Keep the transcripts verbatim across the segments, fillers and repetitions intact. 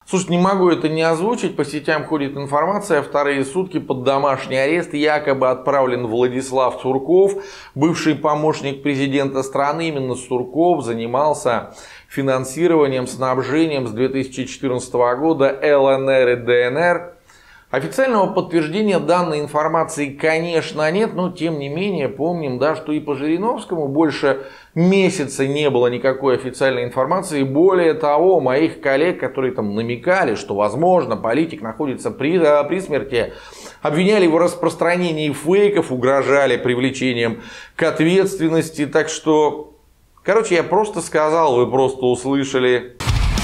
Слушай, не могу это не озвучить. По сетям ходит информация. Вторые сутки под домашний арест якобы отправлен Владислав Сурков, бывший помощник президента страны. Именно Сурков занимался финансированием, снабжением с две тысячи четырнадцатого года эл эн эр и дэ эн эр. Официального подтверждения данной информации, конечно, нет, но тем не менее помним, да, что и по Жириновскому больше месяца не было никакой официальной информации. Более того, моих коллег, которые там намекали, что, возможно, политик находится при, при смерти, обвиняли в распространении фейков, угрожали привлечением к ответственности. Так что, короче, я просто сказал, вы просто услышали.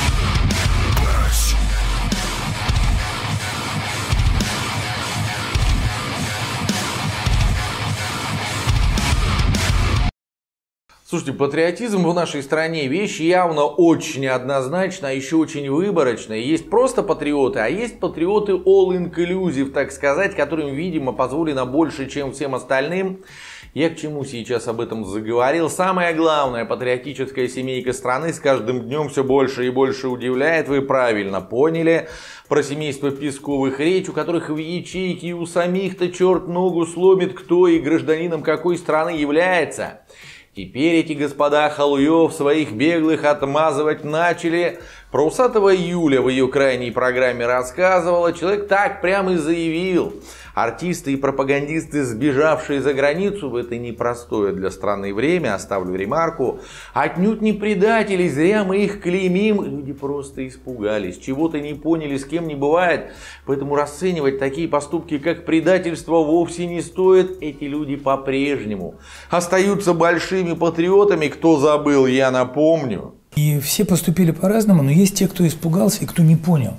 Слушайте, патриотизм в нашей стране вещь явно очень однозначная, а еще очень выборочная. Есть просто патриоты, а есть патриоты all-inclusive, так сказать, которым, видимо, позволено больше, чем всем остальным. Я к чему сейчас об этом заговорил? Самое главное, патриотическая семейка страны с каждым днем все больше и больше удивляет. Вы правильно поняли. Про семейство Песковых речь, у которых в ячейке и у самих-то черт ногу сломит, кто и гражданином какой страны является. Теперь эти господа халуев своих беглых отмазывать начали. Про усатого Юля в ее крайней программе рассказывала. Человек так прямо и заявил. Артисты и пропагандисты, сбежавшие за границу в это непростое для страны время, оставлю ремарку, отнюдь не предатели, зря мы их клеймим. Люди просто испугались, чего-то не поняли, с кем не бывает. Поэтому расценивать такие поступки как предательство вовсе не стоит. Эти люди по-прежнему остаются большими патриотами. Кто забыл, я напомню. И все поступили по-разному, но есть те, кто испугался и кто не понял.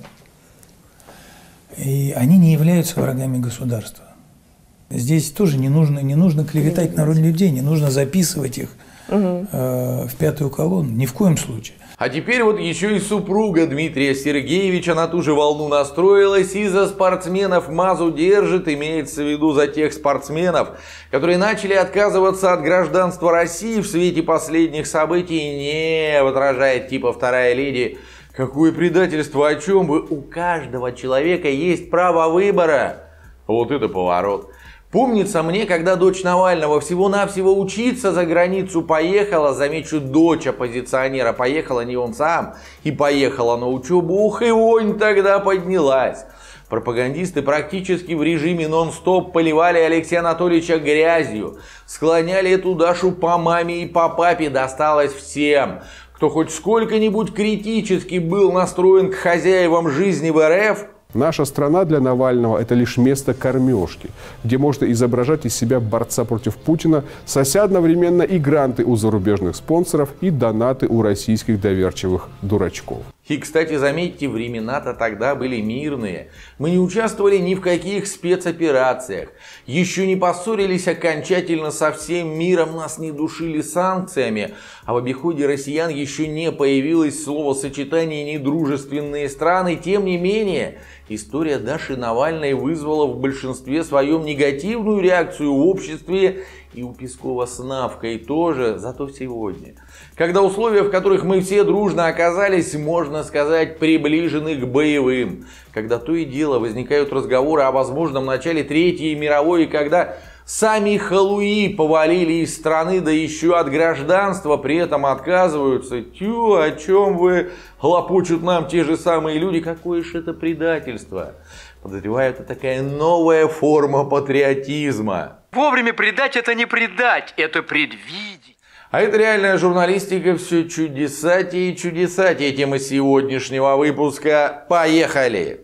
И они не являются врагами государства. Здесь тоже не нужно, не нужно клеветать на людей, не нужно записывать их угу. э, в пятую колонну, ни в коем случае. А теперь вот еще и супруга Дмитрия Сергеевича на ту же волну настроилась и за спортсменов мазу держит, имеется в виду за тех спортсменов, которые начали отказываться от гражданства России в свете последних событий. Не, возражает типа вторая леди. Какое предательство, о чем вы? У каждого человека есть право выбора. Вот это поворот. Помнится мне, когда дочь Навального всего-навсего учиться за границу поехала, замечу, дочь оппозиционера поехала, не он сам, и поехала на учебу, ух, и вонь тогда поднялась. Пропагандисты практически в режиме нон-стоп поливали Алексея Анатольевича грязью, склоняли эту Дашу по маме и по папе, досталось всем. Кто хоть сколько-нибудь критически был настроен к хозяевам жизни в эр эф. Наша страна для Навального – это лишь место кормежки, где можно изображать из себя борца против Путина, сося одновременно и гранты у зарубежных спонсоров, и донаты у российских доверчивых дурачков. И, кстати, заметьте, времена-то тогда были мирные. Мы не участвовали ни в каких спецоперациях. Еще не поссорились окончательно со всем миром, нас не душили санкциями. А в обиходе россиян еще не появилось словосочетание «недружественные страны». Тем не менее, история Даши Навальной вызвала в большинстве своем негативную реакцию в обществе. И у Пескова с Навкой тоже, зато сегодня. Когда условия, в которых мы все дружно оказались, можно сказать, приближены к боевым. Когда то и дело возникают разговоры о возможном начале Третьей мировой, и когда сами халуи повалили из страны, да еще от гражданства, при этом отказываются. Тю, о чем вы, хлопочут нам те же самые люди, какое же это предательство. Подозреваю, это такая новая форма патриотизма. Вовремя предать — это не предать, это предвидеть. А это реальная журналистика, все чудесатее и чудесатее. Тема сегодняшнего выпуска. Поехали!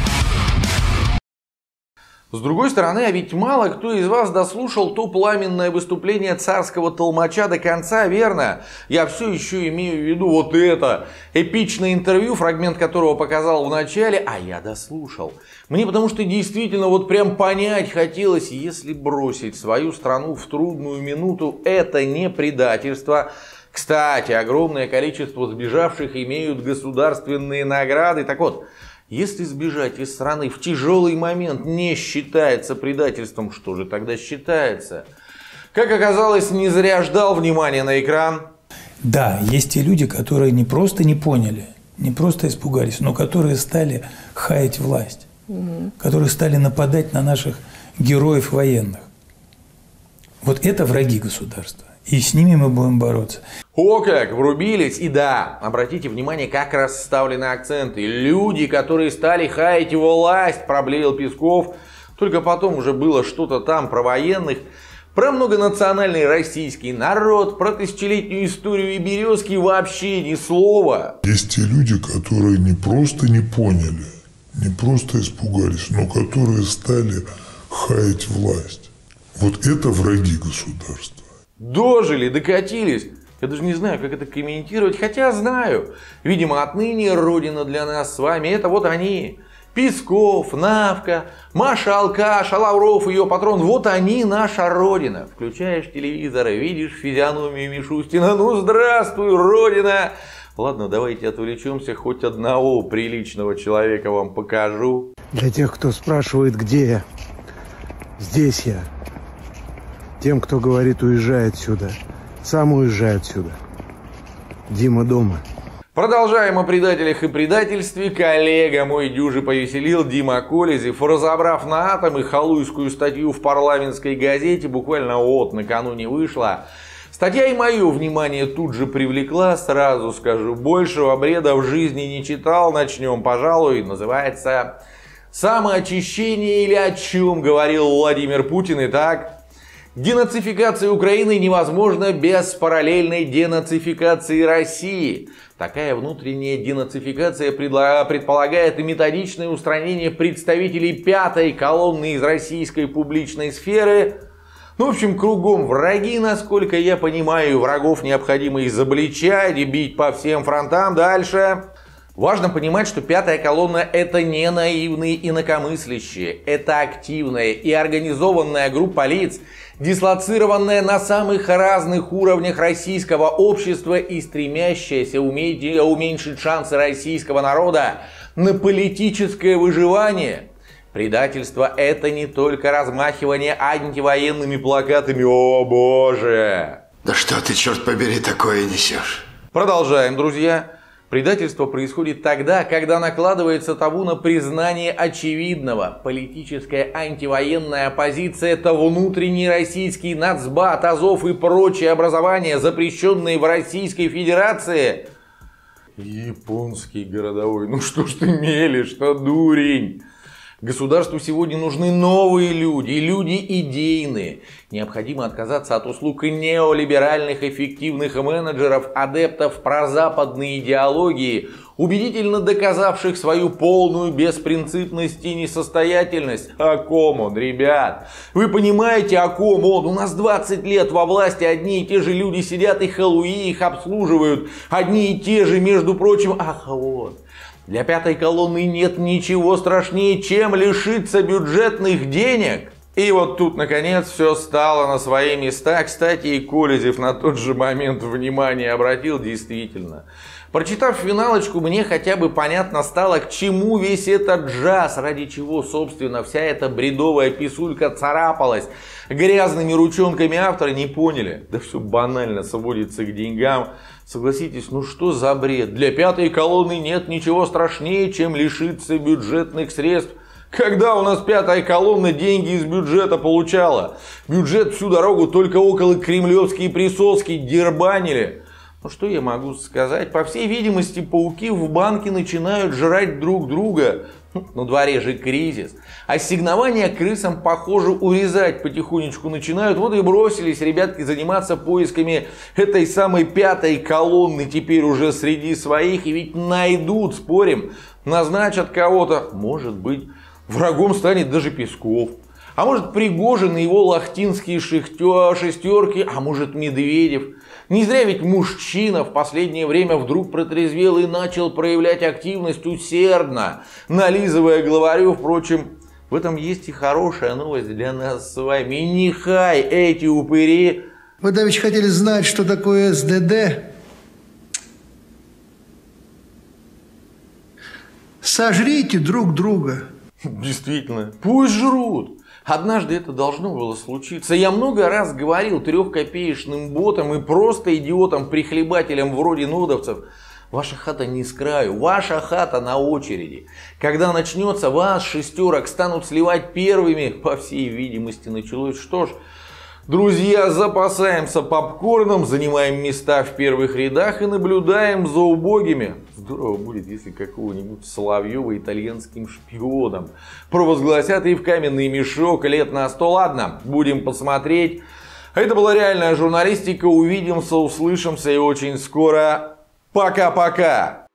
С другой стороны, а ведь мало кто из вас дослушал то пламенное выступление царского толмача до конца, верно? Я все еще имею в виду вот это эпичное интервью, фрагмент которого показал в начале, а я дослушал. Мне потому что действительно вот прям понять хотелось, если бросить свою страну в трудную минуту, это не предательство. Кстати, огромное количество сбежавших имеют государственные награды. Так вот, если сбежать из страны в тяжелый момент не считается предательством, что же тогда считается? Как оказалось, не зря ждал внимания на экран. Да, есть те люди, которые не просто не поняли, не просто испугались, но которые стали хаять власть, угу. которые стали нападать на наших героев военных. Вот это враги государства. И с ними мы будем бороться. О как, врубились. И да, обратите внимание, как расставлены акценты. Люди, которые стали хаять власть, проблеял Песков. Только потом уже было что-то там про военных. Про многонациональный российский народ, про тысячелетнюю историю и березки вообще ни слова. Есть те люди, которые не просто не поняли, не просто испугались, но которые стали хаять власть. Вот это враги государства. Дожили, докатились. Я даже не знаю, как это комментировать, хотя знаю. Видимо, отныне Родина для нас с вами — это вот они. Песков, Навка, Маша Алкаш, Лавров, ее патрон. Вот они, наша Родина. Включаешь телевизор и видишь физиономию Мишустина. Ну, здравствуй, Родина. Ладно, давайте отвлечемся. Хоть одного приличного человека вам покажу. Для тех, кто спрашивает, где я, здесь я. Тем, кто говорит, уезжай отсюда, сам уезжай отсюда. Дима дома. Продолжаем о предателях и предательстве. Коллега мой дюжи повеселил, Дима Колезев, разобрав на атомы халуйскую статью в парламентской газете, буквально вот накануне вышла. Статья и мое внимание тут же привлекла, сразу скажу, большего бреда в жизни не читал, начнем, пожалуй, называется «Самоочищение» или «О чем говорил Владимир Путин». Итак, денацификация Украины невозможна без параллельной денацификации России. Такая внутренняя денацификация предполагает и методичное устранение представителей пятой колонны из российской публичной сферы. Ну, в общем, кругом враги, насколько я понимаю, врагов необходимо изобличать и бить по всем фронтам. Дальше. Важно понимать, что пятая колонна — это не наивные инакомыслящие. Это активная и организованная группа лиц, дислоцированная на самых разных уровнях российского общества и стремящаяся уметь, уменьшить шансы российского народа на политическое выживание. Предательство — это не только размахивание антивоенными плакатами. О боже! Да что ты, черт побери, такое несешь? Продолжаем, друзья. Предательство происходит тогда, когда накладывается табу на признание очевидного. Политическая антивоенная оппозиция — это внутренний российский нацбат, Азов и прочие образования, запрещенные в Российской Федерации. Японский городовой, ну что ж ты мелешь, что дурень? Государству сегодня нужны новые люди, люди идейные. Необходимо отказаться от услуг неолиберальных эффективных менеджеров, адептов прозападной идеологии, убедительно доказавших свою полную беспринципность и несостоятельность. О ком он, ребят? Вы понимаете, о ком он? У нас двадцать лет во власти одни и те же люди сидят и халуи их обслуживают. Одни и те же, между прочим. Ах, вот. Для пятой колонны нет ничего страшнее, чем лишиться бюджетных денег. И вот тут, наконец, все стало на свои места. Кстати, и Колезев на тот же момент внимание обратил, действительно. Прочитав финалочку, мне хотя бы понятно стало, к чему весь этот джаз, ради чего, собственно, вся эта бредовая писулька царапалась. Грязными ручонками автора не поняли. Да все банально сводится к деньгам. Согласитесь, ну что за бред? Для пятой колонны нет ничего страшнее, чем лишиться бюджетных средств. Когда у нас пятая колонна деньги из бюджета получала? Бюджет всю дорогу только около кремлевские присоски дербанили. Ну что я могу сказать? По всей видимости, пауки в банке начинают жрать друг друга. На дворе же кризис. Ассигнования крысам, похоже, урезать потихонечку начинают. Вот и бросились ребятки заниматься поисками этой самой пятой колонны теперь уже среди своих. И ведь найдут, спорим, назначат кого-то. Может быть, врагом станет даже Песков. А может, Пригожин и его лахтинские шестерки, а может, Медведев. Не зря ведь мужчина в последнее время вдруг протрезвел и начал проявлять активность усердно, нализывая главарю. Впрочем, в этом есть и хорошая новость для нас с вами. Нехай эти упыри... Вы, Давич, хотели знать, что такое эс дэ дэ? Сожрите друг друга. Действительно, пусть жрут. Однажды это должно было случиться. Я много раз говорил трехкопеечным ботам и просто идиотам-прихлебателям вроде нодовцев. Ваша хата не с краю, ваша хата на очереди. Когда начнется, вас, шестерок, станут сливать первыми. По всей видимости, началось. Что ж, друзья, запасаемся попкорном, занимаем места в первых рядах и наблюдаем за убогими. Здорово будет, если какого-нибудь Соловьева итальянским шпионом провозгласят и в каменный мешок лет на сто. Ладно, будем посмотреть. Это была реальная журналистика. Увидимся, услышимся и очень скоро. Пока-пока.